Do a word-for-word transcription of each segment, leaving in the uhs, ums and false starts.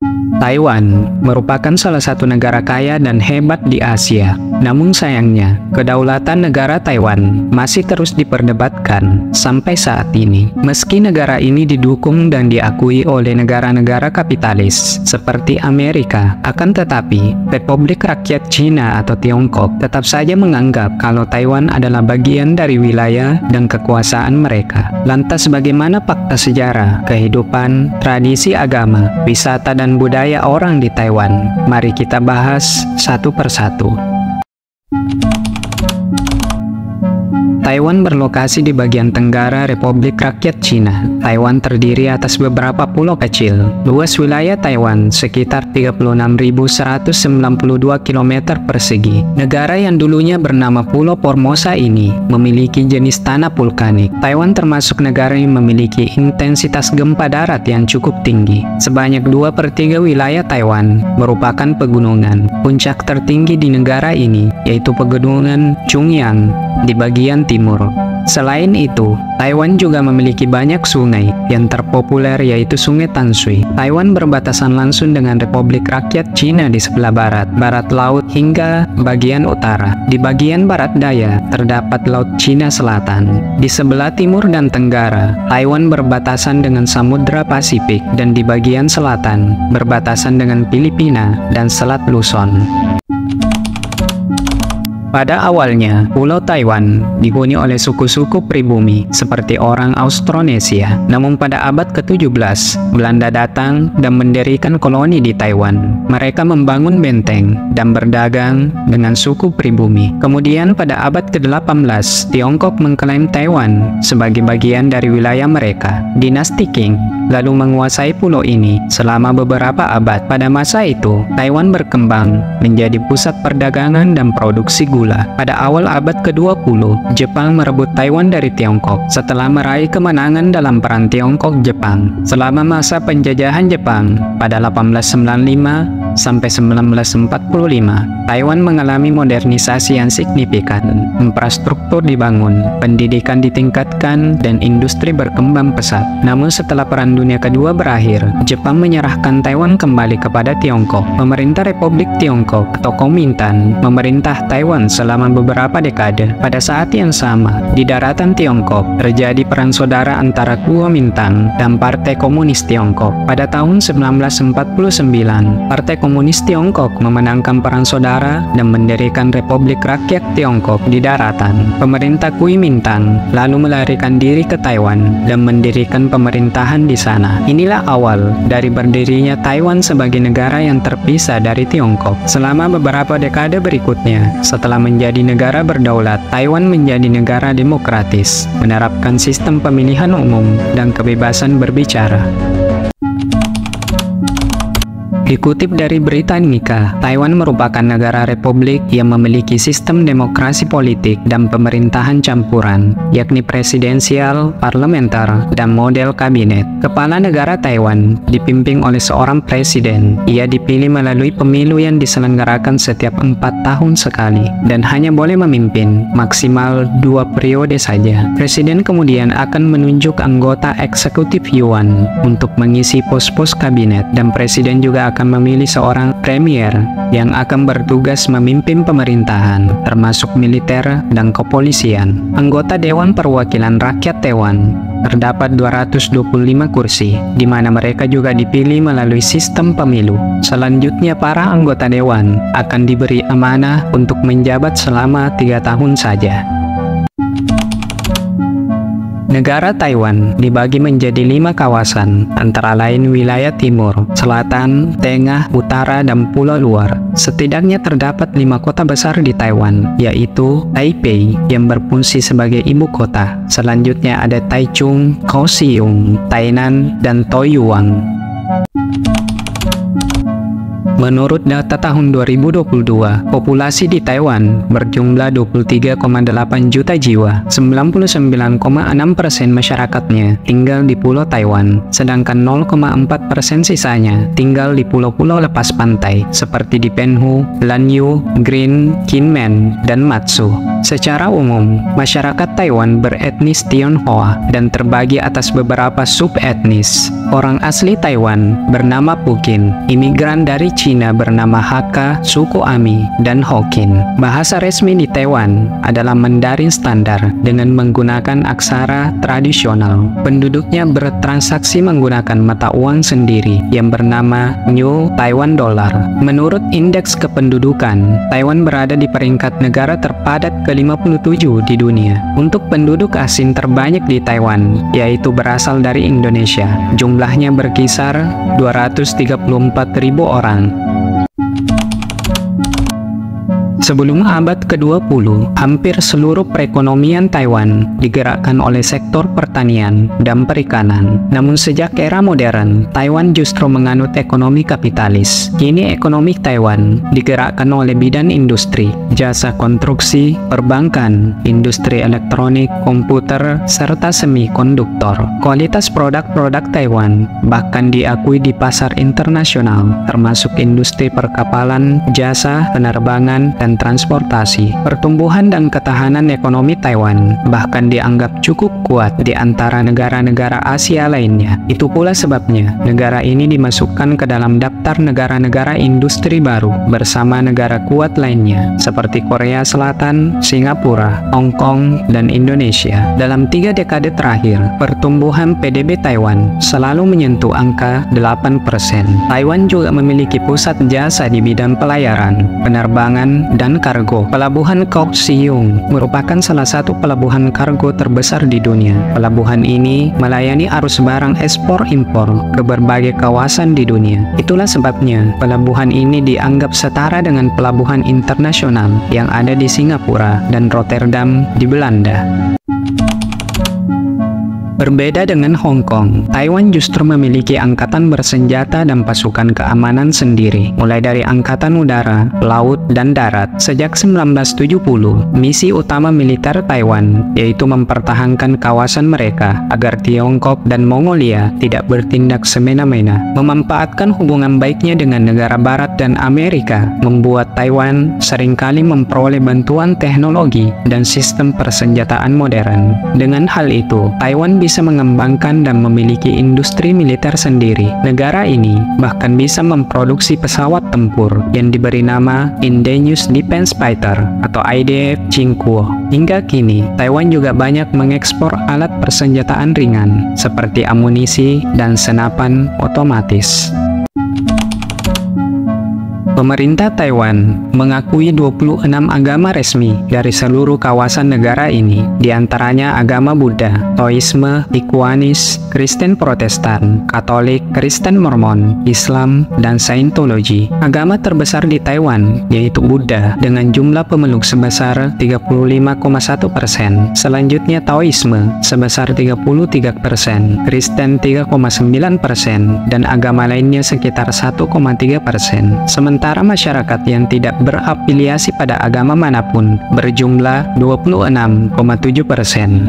Taiwan merupakan salah satu negara kaya dan hebat di Asia. Namun sayangnya, kedaulatan negara Taiwan masih terus diperdebatkan sampai saat ini. Meski negara ini didukung dan diakui oleh negara-negara kapitalis seperti Amerika, akan tetapi Republik Rakyat Cina atau Tiongkok tetap saja menganggap kalau Taiwan adalah bagian dari wilayah dan kekuasaan mereka. Lantas bagaimana fakta sejarah, kehidupan, tradisi agama, wisata dan budaya orang di Taiwan? Mari kita bahas satu persatu. Taiwan berlokasi di bagian tenggara Republik Rakyat Cina. Taiwan terdiri atas beberapa pulau kecil. Luas wilayah Taiwan sekitar tiga puluh enam ribu seratus sembilan puluh dua kilometer persegi. Negara yang dulunya bernama Pulau Formosa ini memiliki jenis tanah vulkanik. Taiwan termasuk negara yang memiliki intensitas gempa darat yang cukup tinggi. Sebanyak dua per tiga wilayah Taiwan merupakan pegunungan. Puncak tertinggi di negara ini yaitu Pegunungan Chungyang di bagian timur. Selain itu, Taiwan juga memiliki banyak sungai yang terpopuler yaitu Sungai Tanshui. Taiwan berbatasan langsung dengan Republik Rakyat Cina di sebelah barat, barat laut hingga bagian utara. Di bagian barat daya terdapat Laut Cina Selatan. Di sebelah timur dan tenggara, Taiwan berbatasan dengan Samudra Pasifik dan di bagian selatan berbatasan dengan Filipina dan Selat Luzon. Pada awalnya, Pulau Taiwan dihuni oleh suku-suku pribumi seperti orang Austronesia. Namun pada abad ke tujuh belas, Belanda datang dan mendirikan koloni di Taiwan. Mereka membangun benteng dan berdagang dengan suku pribumi. Kemudian pada abad ke delapan belas, Tiongkok mengklaim Taiwan sebagai bagian dari wilayah mereka. Dinasti Qing lalu menguasai pulau ini selama beberapa abad. Pada masa itu, Taiwan berkembang menjadi pusat perdagangan dan produksi gula. Pada awal abad ke dua puluh, Jepang merebut Taiwan dari Tiongkok setelah meraih kemenangan dalam Perang Tiongkok-Jepang. Selama masa penjajahan Jepang pada delapan belas sembilan puluh lima sampai sembilan belas empat puluh lima, Taiwan mengalami modernisasi yang signifikan. Infrastruktur dibangun, pendidikan ditingkatkan, dan industri berkembang pesat. Namun setelah Perang Dunia Kedua berakhir, Jepang menyerahkan Taiwan kembali kepada Tiongkok. Pemerintah Republik Tiongkok atau Kuomintang memerintah Taiwan selama beberapa dekade. Pada saat yang sama, di daratan Tiongkok terjadi perang saudara antara Kuomintang dan Partai Komunis Tiongkok. Pada tahun seribu sembilan ratus empat puluh sembilan, Partai Komunis Tiongkok memenangkan perang saudara dan mendirikan Republik Rakyat Tiongkok di daratan. Pemerintah Kuomintang lalu melarikan diri ke Taiwan dan mendirikan pemerintahan di sana. Inilah awal dari berdirinya Taiwan sebagai negara yang terpisah dari Tiongkok. Selama beberapa dekade berikutnya, setelah menjadi negara berdaulat, Taiwan menjadi negara demokratis, menerapkan sistem pemilihan umum dan kebebasan berbicara. Dikutip dari Britannica, Taiwan merupakan negara republik yang memiliki sistem demokrasi politik dan pemerintahan campuran, yakni presidensial, parlementer, dan model kabinet. Kepala negara Taiwan dipimpin oleh seorang presiden. Ia dipilih melalui pemilu yang diselenggarakan setiap empat tahun sekali, dan hanya boleh memimpin maksimal dua periode saja. Presiden kemudian akan menunjuk anggota eksekutif Yuan untuk mengisi pos-pos kabinet, dan presiden juga akan memilih seorang premier yang akan bertugas memimpin pemerintahan, termasuk militer dan kepolisian. Anggota Dewan Perwakilan Rakyat Taiwan terdapat dua ratus dua puluh lima kursi, di mana mereka juga dipilih melalui sistem pemilu. Selanjutnya, para anggota dewan akan diberi amanah untuk menjabat selama tiga tahun saja. Negara Taiwan dibagi menjadi lima kawasan, antara lain wilayah timur, selatan, tengah, utara, dan pulau luar. Setidaknya terdapat lima kota besar di Taiwan, yaitu Taipei yang berfungsi sebagai ibu kota. Selanjutnya ada Taichung, Kaohsiung, Tainan, dan Taoyuan. Menurut data tahun dua ribu dua puluh dua, populasi di Taiwan berjumlah dua puluh tiga koma delapan juta jiwa. sembilan puluh sembilan koma enam persen masyarakatnya tinggal di Pulau Taiwan, sedangkan nol koma empat persen sisanya tinggal di pulau-pulau lepas pantai seperti di Penghu, Lanyu, Green, Kinmen, dan Matsu. Secara umum, masyarakat Taiwan beretnis Tionghoa dan terbagi atas beberapa subetnis. orang asli Taiwan bernama Pukin, imigran dari Cina bernama Hakka, suku Ami, dan Hokkien. Bahasa resmi di Taiwan adalah Mandarin standar dengan menggunakan aksara tradisional. Penduduknya bertransaksi menggunakan mata uang sendiri yang bernama New Taiwan Dollar. Menurut indeks kependudukan, Taiwan berada di peringkat negara terpadat ke lima puluh tujuh di dunia. Untuk penduduk asing terbanyak di Taiwan, yaitu berasal dari Indonesia. Jumlahnya berkisar dua ratus tiga puluh empat ribu orang. Sebelum abad ke dua puluh, hampir seluruh perekonomian Taiwan digerakkan oleh sektor pertanian dan perikanan. Namun sejak era modern, Taiwan justru menganut ekonomi kapitalis. Kini ekonomi Taiwan digerakkan oleh bidang industri, jasa konstruksi, perbankan, industri elektronik, komputer, serta semikonduktor. Kualitas produk-produk Taiwan bahkan diakui di pasar internasional, termasuk industri perkapalan, jasa, penerbangan, dan transportasi. Pertumbuhan dan ketahanan ekonomi Taiwan bahkan dianggap cukup kuat di antara negara-negara Asia lainnya. Itu pula sebabnya negara ini dimasukkan ke dalam daftar negara-negara industri baru bersama negara kuat lainnya seperti Korea Selatan, Singapura, Hong Kong, dan Indonesia. Dalam tiga dekade terakhir, pertumbuhan P D B Taiwan selalu menyentuh angka delapan persen. Taiwan juga memiliki pusat jasa di bidang pelayaran, penerbangan, dan kargo. Pelabuhan Kaohsiung merupakan salah satu pelabuhan kargo terbesar di dunia. Pelabuhan ini melayani arus barang ekspor-impor ke berbagai kawasan di dunia. Itulah sebabnya pelabuhan ini dianggap setara dengan pelabuhan internasional yang ada di Singapura dan Rotterdam di Belanda. Berbeda dengan Hong Kong, Taiwan justru memiliki angkatan bersenjata dan pasukan keamanan sendiri, mulai dari angkatan udara, laut, dan darat. Sejak seribu sembilan ratus tujuh puluh, misi utama militer Taiwan yaitu mempertahankan kawasan mereka agar Tiongkok dan Mongolia tidak bertindak semena-mena. Memanfaatkan hubungan baiknya dengan negara Barat dan Amerika membuat Taiwan seringkali memperoleh bantuan teknologi dan sistem persenjataan modern. Dengan hal itu, Taiwan bisa mengembangkan dan memiliki industri militer sendiri. Negara ini bahkan bisa memproduksi pesawat tempur yang diberi nama Indigenous Defense Fighter atau I D F Chingguo. Hingga kini, Taiwan juga banyak mengekspor alat persenjataan ringan seperti amunisi dan senapan otomatis. Pemerintah Taiwan mengakui dua puluh enam agama resmi dari seluruh kawasan negara ini, di antaranya agama Buddha, Taoisme, Ikuanis, Kristen Protestan, Katolik, Kristen Mormon, Islam, dan Scientology. Agama terbesar di Taiwan yaitu Buddha dengan jumlah pemeluk sebesar tiga puluh lima koma satu persen. Selanjutnya Taoisme sebesar tiga puluh tiga persen, Kristen tiga koma sembilan persen, dan agama lainnya sekitar satu koma tiga persen. Sementara Sementara masyarakat yang tidak berafiliasi pada agama manapun berjumlah dua puluh enam koma tujuh persen.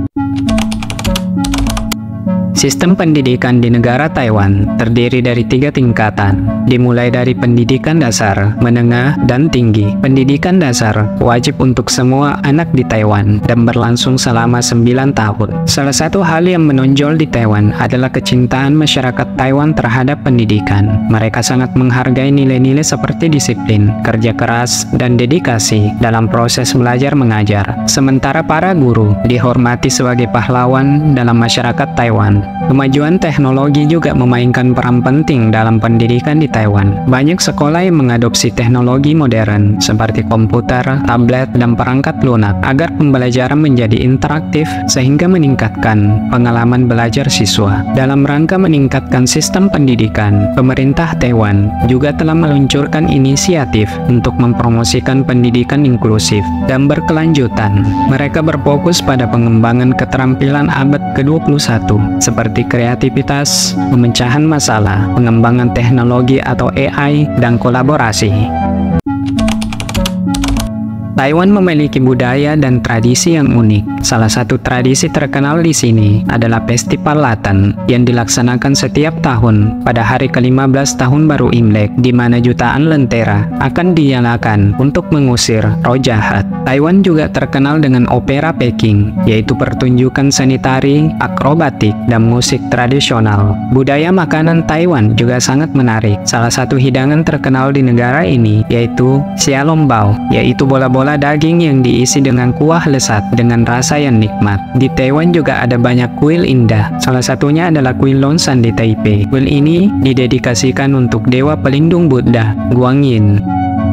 Sistem pendidikan di negara Taiwan terdiri dari tiga tingkatan, dimulai dari pendidikan dasar, menengah, dan tinggi. Pendidikan dasar wajib untuk semua anak di Taiwan dan berlangsung selama sembilan tahun. Salah satu hal yang menonjol di Taiwan adalah kecintaan masyarakat Taiwan terhadap pendidikan. Mereka sangat menghargai nilai-nilai seperti disiplin, kerja keras, dan dedikasi dalam proses belajar mengajar. Sementara para guru dihormati sebagai pahlawan dalam masyarakat Taiwan. Kemajuan teknologi juga memainkan peran penting dalam pendidikan di Taiwan. Banyak sekolah yang mengadopsi teknologi modern seperti komputer, tablet, dan perangkat lunak agar pembelajaran menjadi interaktif sehingga meningkatkan pengalaman belajar siswa. Dalam rangka meningkatkan sistem pendidikan, pemerintah Taiwan juga telah meluncurkan inisiatif untuk mempromosikan pendidikan inklusif dan berkelanjutan. Mereka berfokus pada pengembangan keterampilan abad ke dua puluh satu seperti kreativitas, pemecahan masalah, pengembangan teknologi atau A I, dan kolaborasi. Taiwan memiliki budaya dan tradisi yang unik. Salah satu tradisi terkenal di sini adalah Festival Lantern yang dilaksanakan setiap tahun pada hari kelima belas tahun baru Imlek, di mana jutaan lentera akan dinyalakan untuk mengusir roh jahat. Taiwan juga terkenal dengan opera Peking, yaitu pertunjukan seni tari, akrobatik, dan musik tradisional. Budaya makanan Taiwan juga sangat menarik. Salah satu hidangan terkenal di negara ini yaitu xiaolongbao, yaitu bola-bola daging yang diisi dengan kuah lezat dengan rasa yang nikmat. Di Taiwan juga ada banyak kuil indah. Salah satunya adalah kuil Lonshan di Taipei. Kuil ini didedikasikan untuk dewa pelindung Buddha, Guanyin.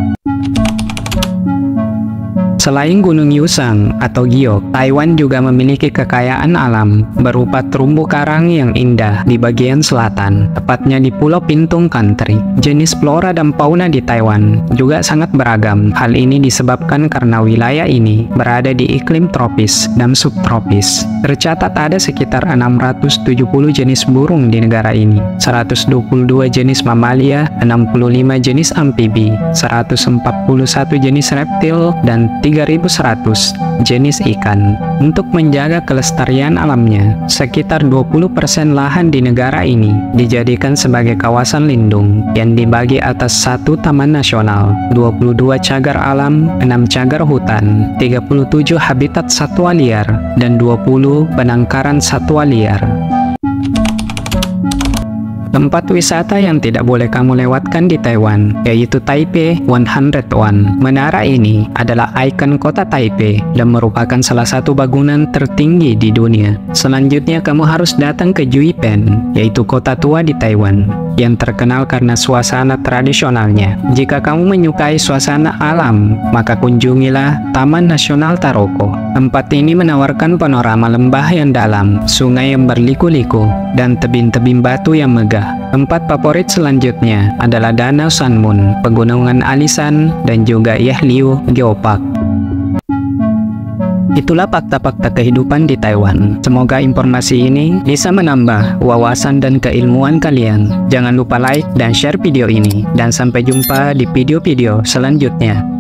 Selain Gunung Yusang atau Giok, Taiwan juga memiliki kekayaan alam berupa terumbu karang yang indah di bagian selatan, tepatnya di Pulau Pintung Country. Jenis flora dan fauna di Taiwan juga sangat beragam. Hal ini disebabkan karena wilayah ini berada di iklim tropis dan subtropis. Tercatat ada sekitar enam ratus tujuh puluh jenis burung di negara ini, seratus dua puluh dua jenis mamalia, enam puluh lima jenis amfibi, seratus empat puluh satu jenis reptil, dan tiga ribu seratus jenis ikan. Untuk menjaga kelestarian alamnya, sekitar dua puluh persen lahan di negara ini dijadikan sebagai kawasan lindung yang dibagi atas satu taman nasional, dua puluh dua cagar alam, enam cagar hutan, tiga puluh tujuh habitat satwa liar, dan dua puluh penangkaran satwa liar. Tempat wisata yang tidak boleh kamu lewatkan di Taiwan yaitu Taipei seratus satu. Menara ini adalah ikon kota Taipei dan merupakan salah satu bangunan tertinggi di dunia. Selanjutnya kamu harus datang ke Juipen, yaitu kota tua di Taiwan yang terkenal karena suasana tradisionalnya. Jika kamu menyukai suasana alam, maka kunjungilah Taman Nasional Taroko. Tempat ini menawarkan panorama lembah yang dalam, sungai yang berliku-liku, dan tebing-tebing batu yang megah. Tempat favorit selanjutnya adalah Danau Sanmun, Pegunungan Alisan, dan juga Yehliu Geopark. Itulah fakta-fakta kehidupan di Taiwan. Semoga informasi ini bisa menambah wawasan dan keilmuan kalian. Jangan lupa like dan share video ini. Dan sampai jumpa di video-video selanjutnya.